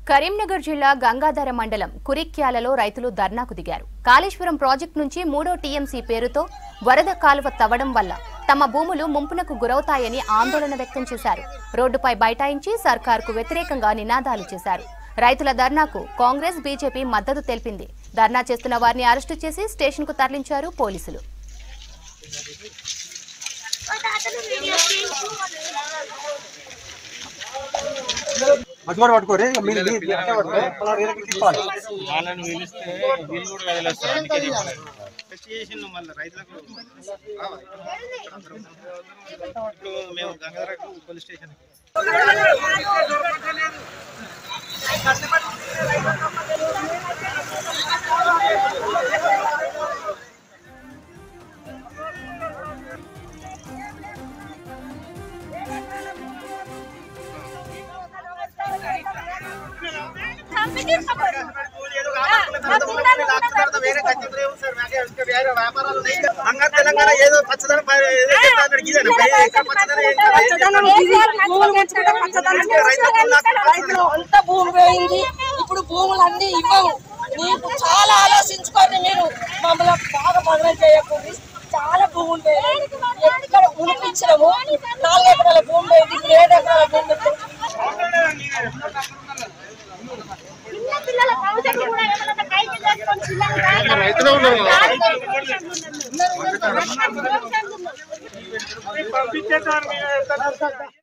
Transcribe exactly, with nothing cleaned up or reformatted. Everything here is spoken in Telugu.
కరీంనగర్ జిల్లా గంగాధర మండలం కురిక్యాలలో రైతులు ధర్నాకు దిగారు. కాళేశ్వరం ప్రాజెక్టు నుంచి మూడో టీఎంసీ పేరుతో వరద కాలువ తవ్వడం వల్ల తమ భూములు ముంపునకు గురవుతాయని ఆందోళన వ్యక్తం చేశారు. రోడ్డుపై బైఠాయించి సర్కార్కు వ్యతిరేకంగా నినాదాలు చేశారు. రైతుల ధర్నాకు కాంగ్రెస్, బీజేపీ మద్దతు తెలిపింది. ధర్నా చేస్తున్న వారిని అరెస్టు చేసి స్టేషన్కు తరలించారు పోలీసులు. మధ్యలో పట్టుకోరే మీరు అట్లా పట్టుకో అలా రేలకు తిప్పాలి వాళ్ళని పిలిస్తే వీళ్ళు కూడా కదిలేస్తారు. అందుకే చెప్పలేదు టెస్ట్ చేసిన మళ్ళీ రైతులకు. ఇప్పుడు మేము గంగాధరకు పోలీస్ స్టేషన్ తెలంగాణ ఏదో పచ్చదనం అంత భూమి పోయింది. ఇప్పుడు భూములన్నీ ఇవ్వము. నీకు చాలా ఆలోచించుకొని మీరు మమ్మల్ని బాగా బదనం చేయకూడదు. చాలా భూములు పోయింది. ఎక్కడ ఉనిపించడము నాలుగు ఎకరాల భూమి పోయింది. ఇప్పుడు ఏడు ఎకరాల భూమి రైతులు ఉన్నారు.